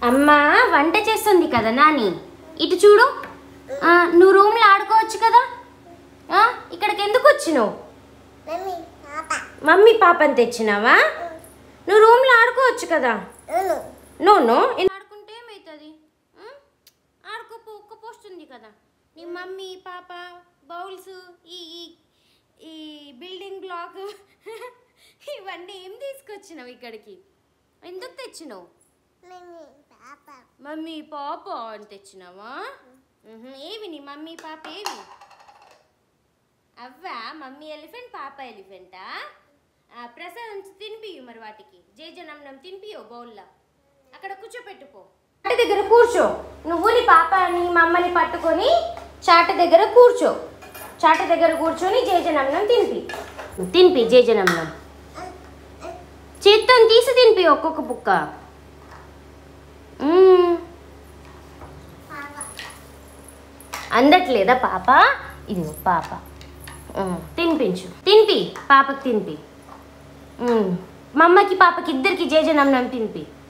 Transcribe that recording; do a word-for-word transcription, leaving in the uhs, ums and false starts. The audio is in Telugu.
అమ్మ వంట చేస్తుంది కదా నాని, ఇటు చూడు. నువ్వు రూమ్లో ఆడుకోవచ్చు కదా, ఇక్కడికి ఎందుకు వచ్చినావు? మమ్మీ పాపని తెచ్చినావా? నువ్వు రూమ్లో ఆడుకోవచ్చు కదా. నో నో ఆడుకుంటే ఏమవుతుంది? ఆడుకోపో, ఒక్క పోస్తుంది కదా. నీ మమ్మీ పాప బౌల్స్, ఈ ఈ బిల్డింగ్ బ్లాక్ ఇవన్నీ ఏం తీసుకొచ్చినావు ఇక్కడికి? ఎందుకు తెచ్చినావు? మమ్మీ పాప అని తెచ్చినావా? ఏవి నీ మమ్మీ పాప ఏవి? అవ్వా మమ్మీ ఎలిఫెంట్ పాప ఎలిఫెంటా? ప్రసాదం తినిపియు మరి, వాటికి జేజనమ్నం తినిపియో బౌల్లో. అక్కడ కూర్చోపెట్టుకో, చాట దగ్గర కూర్చో. నువ్వు నీ పాప నీ మమ్మని పట్టుకొని చాట దగ్గర కూర్చో. చాట దగ్గర కూర్చొని జేజనమ్నం తినిపి తినిపి జేజనమ్నం చేత్తో తీసి తినిపి ఒక్కొక్క బుక్క. అందట్లేదా పాప? ఇది పాప, తినిపించు. తినిపి పాపకి తినిపి. మమ్మకి పాపకి ఇద్దరికి జేజనమ్నం తినిపి.